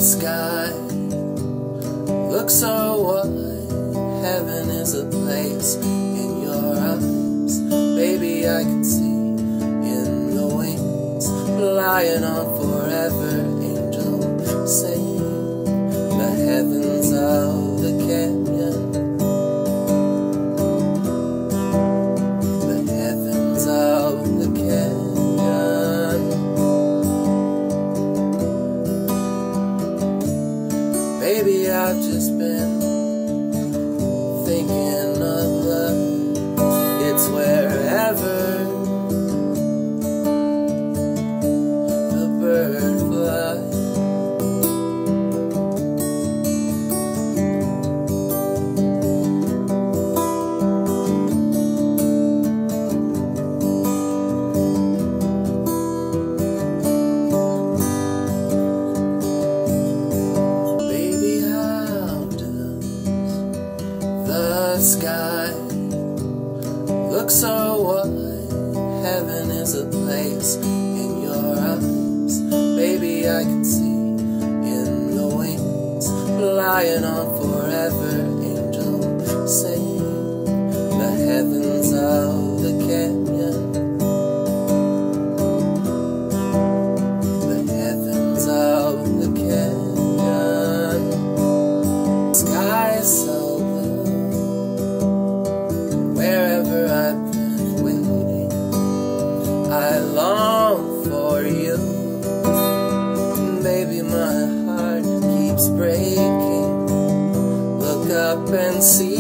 sky looks so wide. Heaven is a place in your eyes. Baby, I can see in the wings, flying on forever. Angels sing the heavens of the canyon, the heavens of the canyon. Baby, I've just been thinking of love. It's wherever the bird flies. Baby, how does the sky look so wide? Heaven is a place in your eyes. Baby, I can see in the wings, flying on forever. Angels sing the heavens of the canyon, the heavens of the canyon. Sky is so blue, wherever I've been waiting, I long for you. Baby, my heart keeps breaking. Look up and see